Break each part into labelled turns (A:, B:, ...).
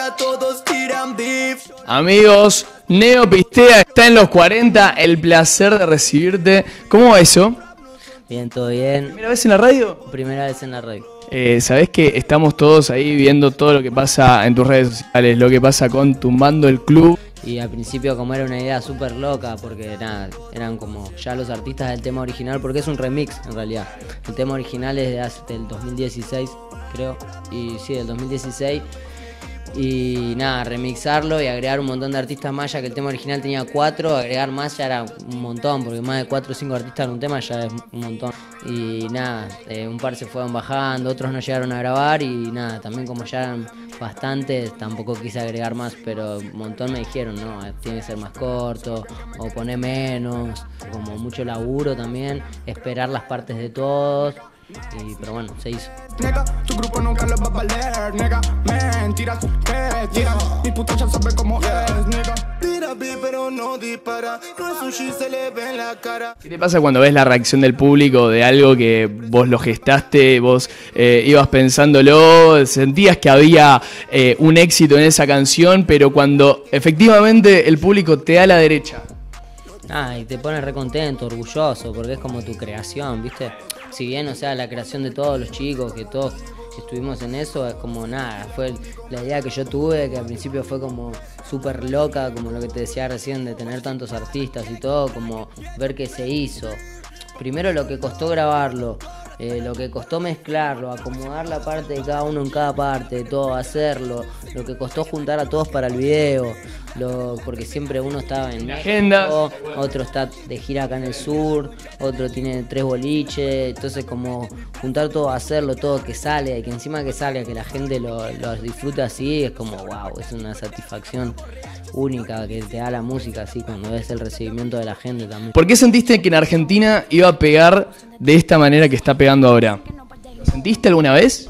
A: ahora todos tiran beef.
B: Amigos, Neo Pistea está en los 40, el placer de recibirte. ¿Cómo va eso?
C: Bien, todo bien.
B: ¿Primera vez en la radio?
C: Primera vez en la radio.
B: Sabés que estamos todos ahí viendo todo lo que pasa en tus redes sociales, lo que pasa con Tumbando el Club.
C: Y al principio como era una idea súper loca, porque nada, eran como ya los artistas del tema original, porque es un remix en realidad. El tema original es del 2016, creo, y sí, del 2016. Y nada, remixarlo y agregar un montón de artistas más, ya que el tema original tenía 4, agregar más ya era un montón, porque más de 4 o 5 artistas en un tema ya es un montón. Y nada, un par se fueron bajando, otros no llegaron a grabar y nada, también como ya eran bastantes, tampoco quise agregar más, pero un montón me dijeron, no, tiene que ser más corto, o poner menos, como mucho laburo también, esperar las partes de todos. Pero bueno, se hizo.
A: Nega, tu grupo nunca lo va a valer, nega, mentiras, tira, mi puta ya sabe cómo es, nega. Tira pero no dispara, no es un shit, se le ve en la cara.
B: ¿Qué te pasa cuando ves la reacción del público de algo que vos lo gestaste, vos ibas pensándolo, sentías que había un éxito en esa canción, pero cuando efectivamente el público te da la derecha?
C: Y te pone re contento, orgulloso, porque es como tu creación, ¿viste? Si bien, o sea, la creación de todos los chicos, que todos estuvimos en eso, es como nada, fue la idea que yo tuve, que al principio fue como súper loca, como lo que te decía recién, de tener tantos artistas y todo, como ver que se hizo. Primero lo que costó grabarlo, lo que costó mezclarlo, acomodar la parte de cada uno en cada parte, todo, hacerlo, lo que costó juntar a todos para el video, porque siempre uno estaba en
B: México,
C: otro está de gira acá en el sur, otro tiene 3 boliches, entonces como juntar todo, hacerlo todo, que sale, y que encima que salga, que la gente lo disfruta así, es como wow, es una satisfacción única que te da la música así cuando ves el recibimiento de la gente también.
B: ¿Por qué sentiste que en Argentina iba a pegar de esta manera que está pegando ahora? ¿Lo sentiste alguna vez?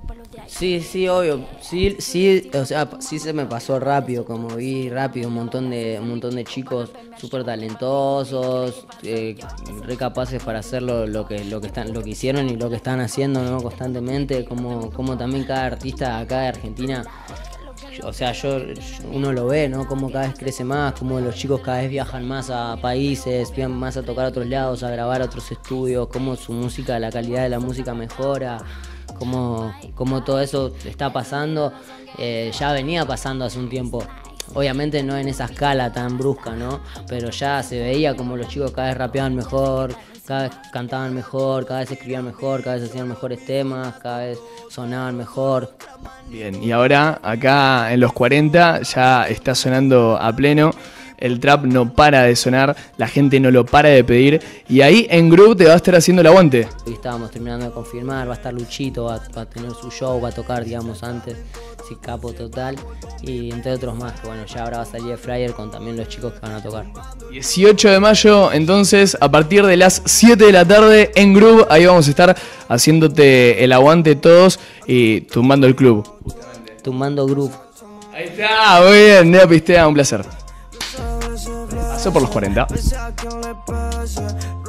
C: Sí, obvio. Sí, o sea, sí se me pasó rápido, como vi rápido un montón de chicos súper talentosos, re capaces para hacer lo que hicieron y lo que están haciendo, ¿no? Constantemente, como también cada artista acá de Argentina. O sea, uno lo ve, ¿no? Como cada vez crece más, como los chicos cada vez viajan más a países, viajan más a tocar a otros lados, a grabar a otros estudios, como su música, la calidad de la música mejora, como todo eso está pasando, ya venía pasando hace un tiempo. Obviamente no en esa escala tan brusca, ¿no? Pero ya se veía como los chicos cada vez rapeaban mejor, cada vez cantaban mejor, cada vez escribían mejor, cada vez hacían mejores temas, cada vez sonaban mejor.
B: Bien, y ahora acá en los 40 ya está sonando a pleno. El trap no para de sonar, la gente no lo para de pedir. Y ahí en Groove te va a estar haciendo el aguante.
C: Hoy estábamos terminando de confirmar, va a estar Luchito, va a tener su show, va a tocar, digamos, antes. Sí, capo total. Y entre otros más, que bueno, ya ahora va a salir el flyer con también los chicos que van a tocar.
B: 18 de mayo, entonces, a partir de las 7 de la tarde en Groove, ahí vamos a estar haciéndote el aguante todos y tumbando el club.
C: Tumbando Groove.
B: Ahí está, muy bien, Neo Pistea, un placer. Pasó por los 40.